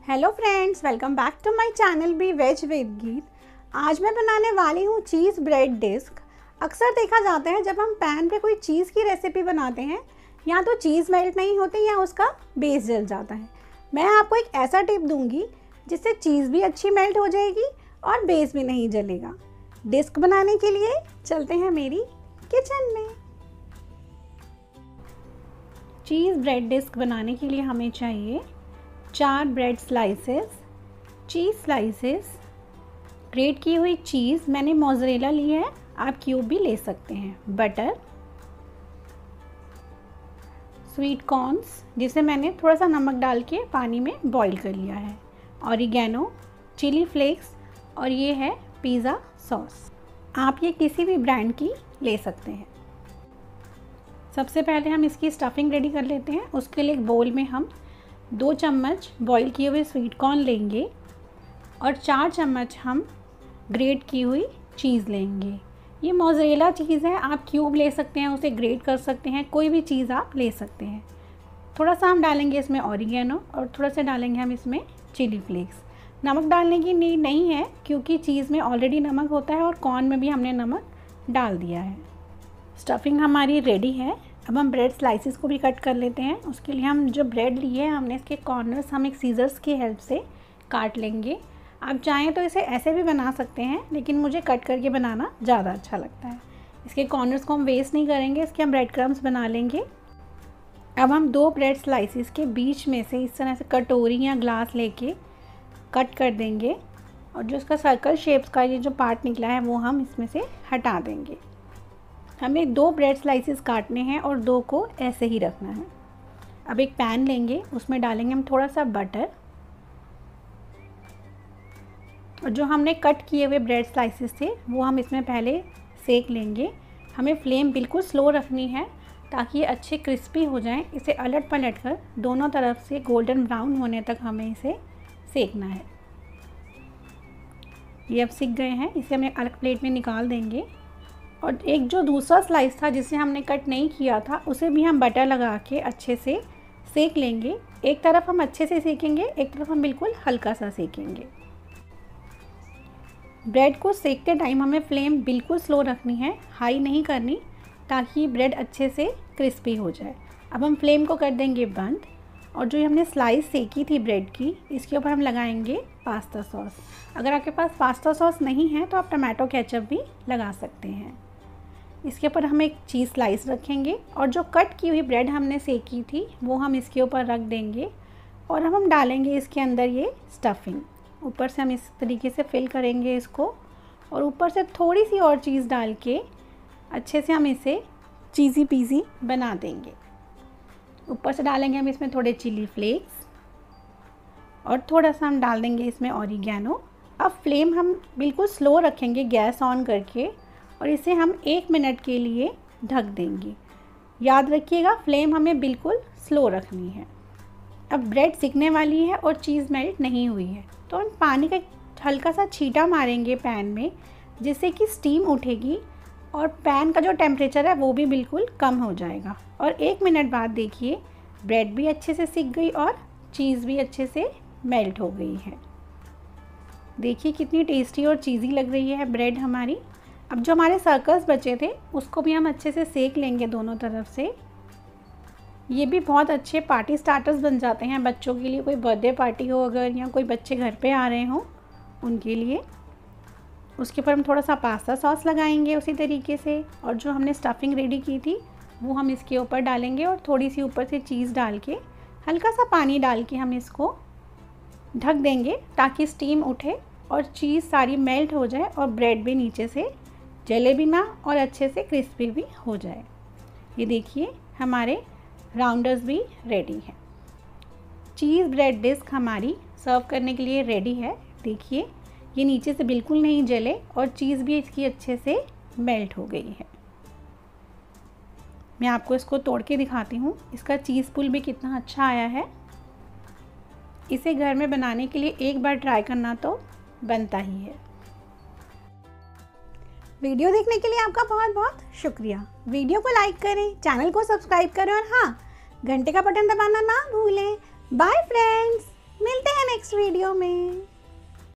Hello friends, welcome back to my channel be veg with Geet. आज मैं बनाने वाली हूँ चीज़ ब्रेड डिस्क। अक्सर देखा जाता है जब हम पैन पे कोई चीज़ की रेसिपी बनाते हैं, या तो चीज़ मेल्ट नहीं होती या उसका बेस जल जाता है। मैं आपको एक ऐसा टिप दूंगी जिससे चीज़ भी अच्छी मेल्ट हो जाएगी और बेस भी नहीं जलेगा। डिस्क बनाने के लिए चलते हैं मेरी किचन में। चीज़ ब्रेड डिस्क बनाने के लिए हमें चाहिए 4 bread slices, cheese slices, grate की हुई चीज़, मैंने मोज़रेला ली है, आप क्यूब भी ले सकते हैं, बटर, स्वीट कॉर्न्स जिसे मैंने थोड़ा सा नमक डाल के पानी में बॉईल कर लिया है, ऑरिगेनो, चिली फ्लेक्स और ये है पिज़्ज़ा सॉस। आप ये किसी भी ब्रांड की ले सकते हैं। सबसे पहले हम इसकी स्टफिंग रेडी कर लेते हैं। उसके लिए एक बोल में हम 2 चम्मच बॉईल किए हुए स्वीट कॉर्न लेंगे और 4 चम्मच हम ग्रेट की हुई चीज़ लेंगे। ये मोज़रेला चीज़ है, आप क्यूब ले सकते हैं, उसे ग्रेट कर सकते हैं, कोई भी चीज़ आप ले सकते हैं। थोड़ा सा हम डालेंगे इसमें ऑरिगेनो और थोड़ा सा डालेंगे हम इसमें चिली फ्लेक्स। नमक डालने की नीड नहीं है क्योंकि चीज़ में ऑलरेडी नमक होता है और कॉर्न में भी हमने नमक डाल दिया है। स्टफिंग हमारी रेडी है। अब हम ब्रेड स्लाइसेस को भी कट कर लेते हैं। उसके लिए हम जो ब्रेड लिए हैं हमने इसके कॉर्नर्स हम एक सीजर्स की हेल्प से काट लेंगे। आप चाहें तो इसे ऐसे भी बना सकते हैं, लेकिन मुझे कट करके बनाना ज़्यादा अच्छा लगता है। इसके कॉर्नर्स को हम वेस्ट नहीं करेंगे, इसके हम ब्रेड क्रम्स बना लेंगे। अब हम 2 ब्रेड स्लाइसेस के बीच में से इस तरह से कटोरी या ग्लास लेके कट कर देंगे और जो इसका सर्कल शेप्स का ये जो पार्ट निकला है वो हम इसमें से हटा देंगे। हमें 2 ब्रेड स्लाइसेस काटने हैं और 2 को ऐसे ही रखना है। अब एक पैन लेंगे, उसमें डालेंगे हम थोड़ा सा बटर और जो हमने कट किए हुए ब्रेड स्लाइसेस थे वो हम इसमें पहले सेक लेंगे। हमें फ्लेम बिल्कुल स्लो रखनी है ताकि ये अच्छे क्रिस्पी हो जाएं। इसे अलट पलट कर दोनों तरफ से गोल्डन ब्राउन होने तक हमें इसे सेकना है। ये अब सिक गए हैं, इसे हम एक अलग प्लेट में निकाल देंगे। और एक जो दूसरा स्लाइस था जिसे हमने कट नहीं किया था उसे भी हम बटर लगा के अच्छे से सेक लेंगे। एक तरफ हम अच्छे से सेकेंगे, एक तरफ हम बिल्कुल हल्का सा सेकेंगे। ब्रेड को सेकते टाइम हमें फ्लेम बिल्कुल स्लो रखनी है, हाई नहीं करनी, ताकि ब्रेड अच्छे से क्रिस्पी हो जाए। अब हम फ्लेम को कर देंगे बंद और जो हमने स्लाइस सेकी थी ब्रेड की, इसके ऊपर हम लगाएंगे पास्ता सॉस। अगर आपके पास पास्ता सॉस नहीं है तो आप टमाटो केचप भी लगा सकते हैं। इसके ऊपर हम एक चीज़ स्लाइस रखेंगे और जो कट की हुई ब्रेड हमने सेकी थी वो हम इसके ऊपर रख देंगे और हम डालेंगे इसके अंदर ये स्टफिंग। ऊपर से हम इस तरीके से फिल करेंगे इसको और ऊपर से थोड़ी सी और चीज़ डाल के अच्छे से हम इसे चीज़ी पीज़ी बना देंगे। ऊपर से डालेंगे हम इसमें थोड़े चिली फ्लेक्स और थोड़ा सा हम डाल देंगे इसमें ऑरिगेनो। अब फ्लेम हम बिल्कुल स्लो रखेंगे गैस ऑन करके और इसे हम 1 मिनट के लिए ढक देंगे। याद रखिएगा फ्लेम हमें बिल्कुल स्लो रखनी है। अब ब्रेड सिकने वाली है और चीज़ मेल्ट नहीं हुई है तो हम पानी का हल्का सा छींटा मारेंगे पैन में, जिससे कि स्टीम उठेगी और पैन का जो टेम्परेचर है वो भी बिल्कुल कम हो जाएगा। और 1 मिनट बाद देखिए ब्रेड भी अच्छे से सिक गई और चीज़ भी अच्छे से मेल्ट हो गई है। देखिए कितनी टेस्टी और चीज़ी लग रही है ब्रेड हमारी। अब जो हमारे सर्कल्स बचे थे उसको भी हम अच्छे से सेक लेंगे दोनों तरफ से। ये भी बहुत अच्छे पार्टी स्टार्टर्स बन जाते हैं बच्चों के लिए, कोई बर्थडे पार्टी हो अगर, या कोई बच्चे घर पे आ रहे हों उनके लिए। उसके ऊपर हम थोड़ा सा पास्ता सॉस लगाएंगे उसी तरीके से और जो हमने स्टफिंग रेडी की थी वो हम इसके ऊपर डालेंगे और थोड़ी सी ऊपर से चीज़ डाल के हल्का सा पानी डाल के हम इसको ढक देंगे ताकि स्टीम उठे और चीज़ सारी मेल्ट हो जाए और ब्रेड भी नीचे से जले भी ना और अच्छे से क्रिस्पी भी हो जाए। ये देखिए हमारे राउंडर्स भी रेडी है। चीज़ ब्रेड डिस्क हमारी सर्व करने के लिए रेडी है। देखिए ये नीचे से बिल्कुल नहीं जले और चीज़ भी इसकी अच्छे से मेल्ट हो गई है। मैं आपको इसको तोड़ के दिखाती हूँ। इसका चीज़ पुल भी कितना अच्छा आया है। इसे घर में बनाने के लिए एक बार ट्राई करना तो बनता ही है। वीडियो देखने के लिए आपका बहुत बहुत शुक्रिया। वीडियो को लाइक करें, चैनल को सब्सक्राइब करें और हाँ, घंटे का बटन दबाना ना भूलें। बाय फ्रेंड्स, मिलते हैं नेक्स्ट नेक्स्ट वीडियो में।